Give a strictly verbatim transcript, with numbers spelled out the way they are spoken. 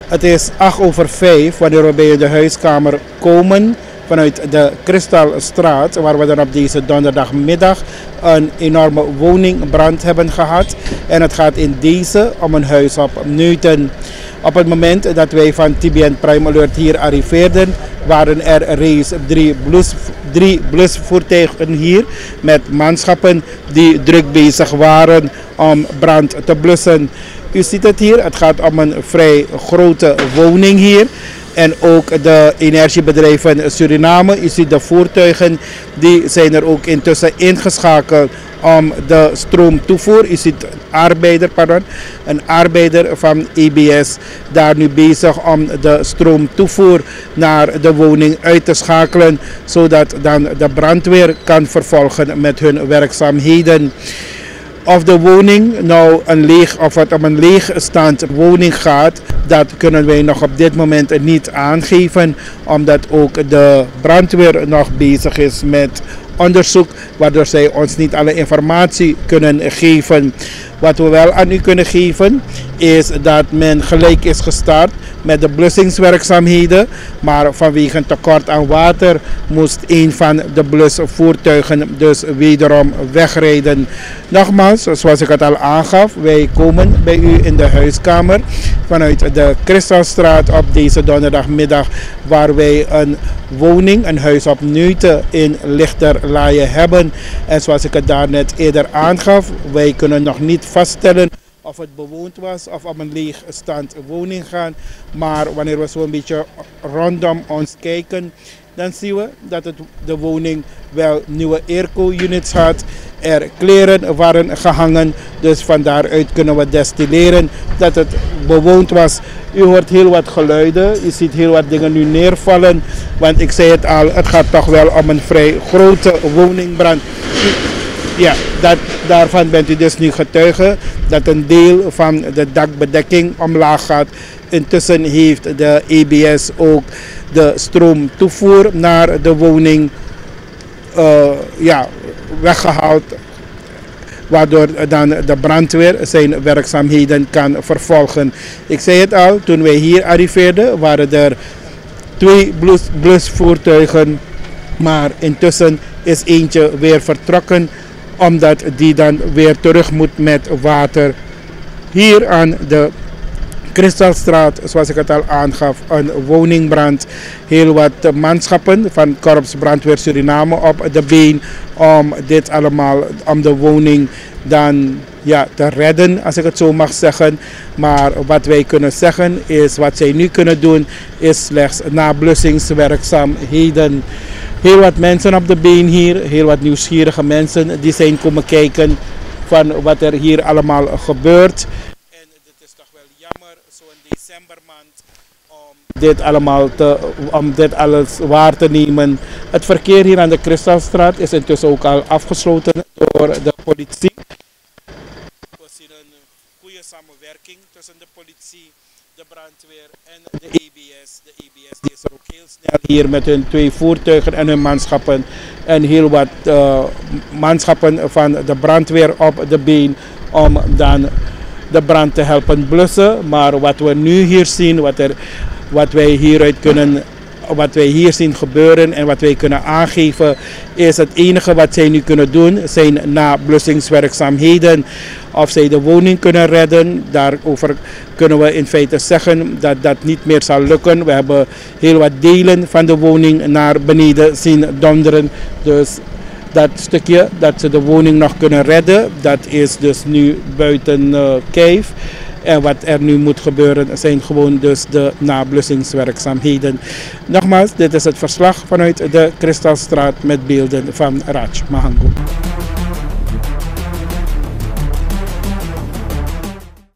Het is acht over vijf wanneer we bij de huiskamer komen vanuit de Kristalstraat, waar we dan op deze donderdagmiddag een enorme woningbrand hebben gehad. En het gaat in deze om een huis op Newton. Op het moment dat wij van T B N Prime Alert hier arriveerden, waren er reeds drie, blus, drie blusvoertuigen hier met manschappen die druk bezig waren om brand te blussen. U ziet het hier, het gaat om een vrij grote woning hier. En ook de energiebedrijven Suriname. U ziet de voertuigen, die zijn er ook intussen ingeschakeld om de stroomtoevoer. U ziet arbeider, pardon, een arbeider van E B S daar nu bezig om de stroomtoevoer naar de woning uit te schakelen. Zodat dan de brandweer kan vervolgen met hun werkzaamheden. Of de woning nou een leeg, of het om een leegstaand woning gaat, dat kunnen wij nog op dit moment niet aangeven, omdat ook de brandweer nog bezig is met onderzoek, waardoor zij ons niet alle informatie kunnen geven. Wat we wel aan u kunnen geven is dat men gelijk is gestart met de blussingswerkzaamheden, maar vanwege een tekort aan water moest een van de blusvoertuigen dus wederom wegrijden. Nogmaals, zoals ik het al aangaf, wij komen bij u in de huiskamer vanuit de Kristalstraat op deze donderdagmiddag, waar wij een woning, een huis op Newton in Lichterlaaien hebben. En zoals ik het daarnet eerder aangaf, wij kunnen nog niet vaststellen of het bewoond was of om een leegstaand woning gaan. Maar wanneer we zo een beetje rondom ons kijken, dan zien we dat het, de woning wel nieuwe airco-units had. Er kleren waren gehangen, dus van daaruit kunnen we destilleren dat het bewoond was. U hoort heel wat geluiden, u ziet heel wat dingen nu neervallen, want ik zei het al, het gaat toch wel om een vrij grote woningbrand. Ja, dat, daarvan bent u dus nu getuige dat een deel van de dakbedekking omlaag gaat. Intussen heeft de E B S ook de stroomtoevoer naar de woning uh, ja, weggehaald, waardoor dan de brandweer zijn werkzaamheden kan vervolgen. Ik zei het al, toen wij hier arriveerden waren er twee blus, blusvoertuigen, maar intussen is eentje weer vertrokken, omdat die dan weer terug moet met water. Hier aan de Kristalstraat, zoals ik het al aangaf, een woningbrand. Heel wat manschappen van Korps Brandweer Suriname op de been om dit allemaal, om de woning dan ja, te redden, als ik het zo mag zeggen. Maar wat wij kunnen zeggen is, wat zij nu kunnen doen, is slechts nablussingswerkzaamheden. Heel wat mensen op de been hier, heel wat nieuwsgierige mensen die zijn komen kijken van wat er hier allemaal gebeurt. En het is toch wel jammer, zo'n decembermaand, om dit allemaal te, om dit alles waar te nemen. Het verkeer hier aan de Kristalstraat is intussen ook al afgesloten door de politie. We zien een goede samenwerking tussen de politie, de brandweer en de E B S. De E B S is er ook heel snel hier met hun twee voertuigen en hun manschappen en heel wat uh, manschappen van de brandweer op de been om dan de brand te helpen blussen. Maar wat we nu hier zien, wat, er, wat wij hieruit kunnen, wat wij hier zien gebeuren en wat wij kunnen aangeven, is het enige wat zij nu kunnen doen, zijn nablussingswerkzaamheden. Of zij de woning kunnen redden, daarover kunnen we in feite zeggen dat dat niet meer zal lukken. We hebben heel wat delen van de woning naar beneden zien donderen. Dus dat stukje dat ze de woning nog kunnen redden, dat is dus nu buiten uh, kijf. En wat er nu moet gebeuren zijn gewoon dus de nablussingswerkzaamheden. Nogmaals, dit is het verslag vanuit de Kristalstraat met beelden van Raj Mahango.